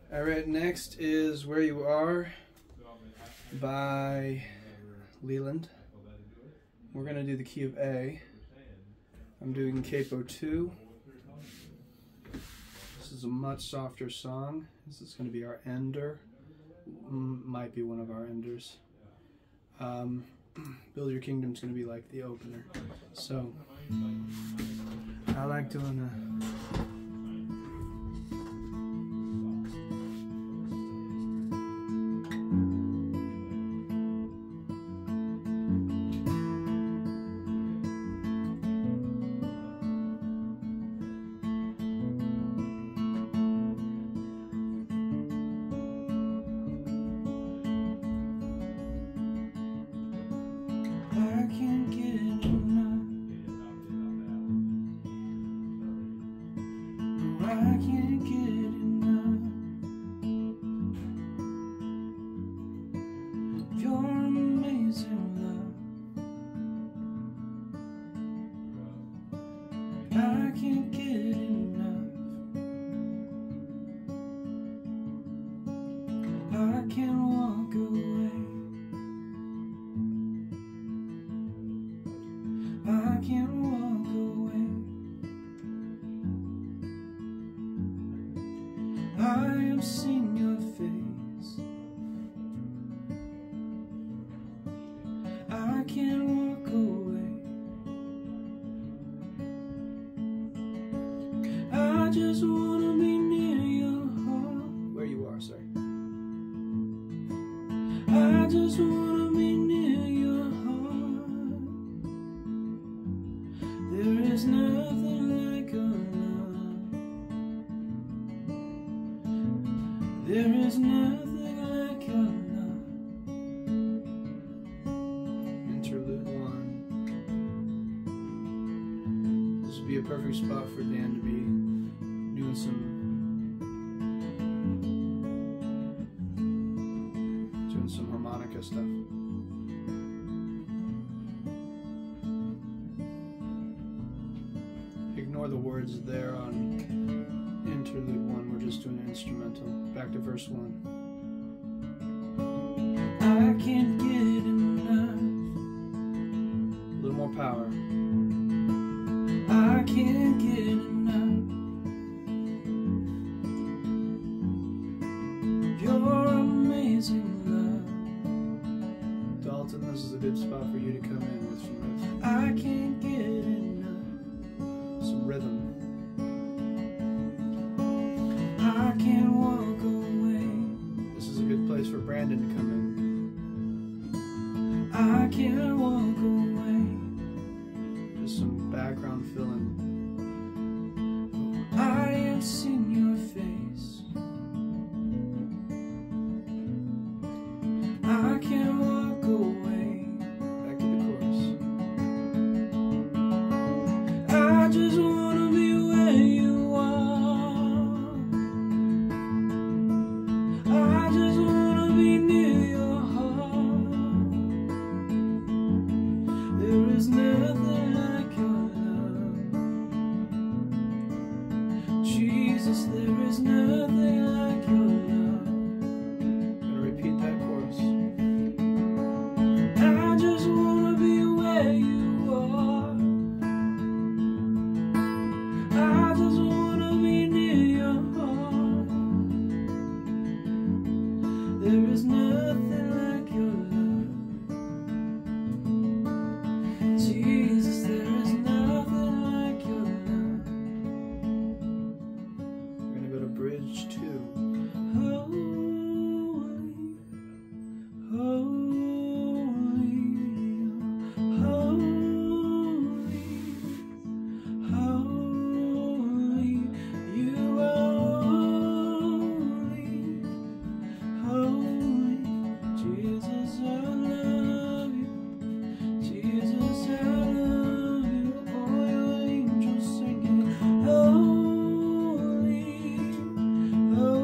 Alright, next is Where You Are by Leland. We're going to do the key of A. I'm doing capo 2. This is a much softer song. This is going to be our ender. Might be one of our enders. Build Your Kingdom is going to be like the opener. So, I like doing a... I can't get enough. No, I can't get enough of your amazing love. I can't get enough. I can't walk away. I can't walk away. I have seen your face. I can't walk away. I just wanna be near your heart. Where you are, sorry. I just wanna be near your heart. There is nothing like your love. There is nothing like your love. Interlude 1. This would be a perfect spot for Dan to be doing some harmonica stuff. Ignore the words there on interlude 1. We're just doing an instrumental. Back to verse 1. I can't get enough. A little more power. I can't get enough of your amazing love. Dalton, this is a good spot for you to come in with some riffs. I can't get enough. Some rhythm. I can't walk away. This is a good place for Brandon to come in. I can't walk away. Just some background filling. I have seen your face. I can't walk away. Back to the chorus. I just wanna be where you are. I just wanna be near your heart. There is nothing like your love. Jesus, there is nothing like your love. I'm gonna repeat that chorus. I just wanna be where you are. I just wanna be near your heart. There is nothing like your love. Jesus, there is nothing like your love. We're gonna go to bridge 2. Holy, holy, holy, holy, you are holy, holy. Jesus, I love you. Jesus, I love you. All your angels singing, holy, holy.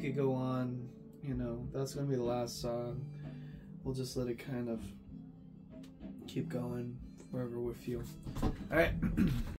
make it go on. You know, that's gonna be the last song. We'll just let it kind of keep going wherever we feel. All right.